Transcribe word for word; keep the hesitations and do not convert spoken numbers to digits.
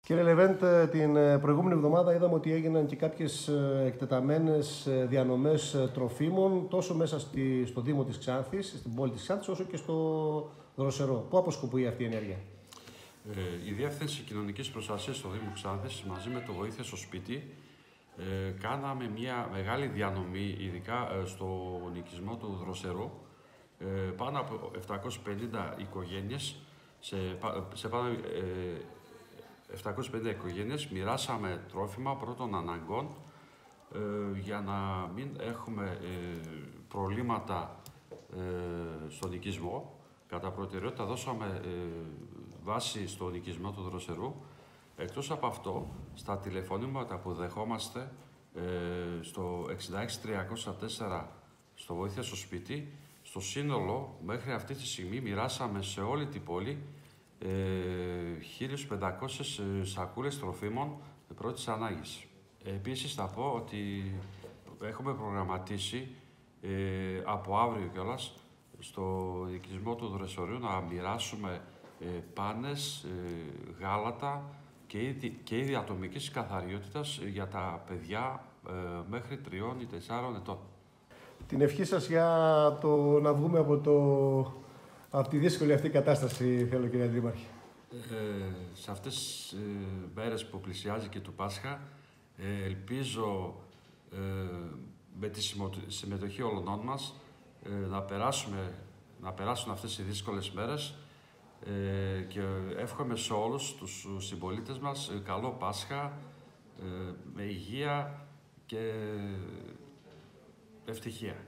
Κύριε Λεβέντ, την προηγούμενη εβδομάδα είδαμε ότι έγιναν και κάποιες εκτεταμένες διανομές τροφίμων τόσο μέσα στη, στο Δήμο της Ξάνθης, στην πόλη της Ξάνθης, όσο και στο Δροσερό. Πού αποσκοπεί αυτή η ενέργεια? Ε, η Διεύθυνση Κοινωνικής Προστασίας στο Δήμο Ξάνθης μαζί με το Βοήθεια στο Σπίτι ε, κάναμε μια μεγάλη διανομή, ειδικά ε, στο νοικισμό του Δροσερού, ε, πάνω από επτακόσιες πενήντα οικογένειες, σε, σε πάνω ε, επτακόσιες πενήντα οικογένειες μοιράσαμε τρόφιμα πρώτων αναγκών ε, για να μην έχουμε ε, προβλήματα ε, στον οικισμό. Κατά προτεραιότητα δώσαμε ε, βάση στο νοικισμό του Δροσερού. Εκτός από αυτό, στα τηλεφωνήματα που δεχόμαστε ε, στο εξήντα έξι τριακόσια τέσσερα στο Βοήθεια στο Σπίτι, στο σύνολο μέχρι αυτή τη στιγμή μοιράσαμε σε όλη την πόλη ε, χίλιες πεντακόσιες ε, σακούλες τροφίμων πρώτης ανάγκης. Επίσης θα πω ότι έχουμε προγραμματίσει ε, από αύριο κιόλας στο νοικισμό του Δροσερού να μοιράσουμε ε, πάνες, ε, γάλατα και είδη, και είδη ατομικής καθαριότητας για τα παιδιά ε, μέχρι τριών ή τεσσάρων ετών. Την ευχή σας για το να βγούμε από, το, από τη δύσκολη αυτή κατάσταση, θέλω, κύριε Δήμαρχε. Ε, σε αυτές τις ε, μέρες που πλησιάζει και του Πάσχα, ε, ελπίζω ε, με τη συμμετοχή όλων μας ε, να, περάσουμε, να περάσουν αυτές οι δύσκολες μέρες ε, και εύχομαι σε όλους τους συμπολίτες μας ε, καλό Πάσχα, ε, με υγεία και ευτυχία.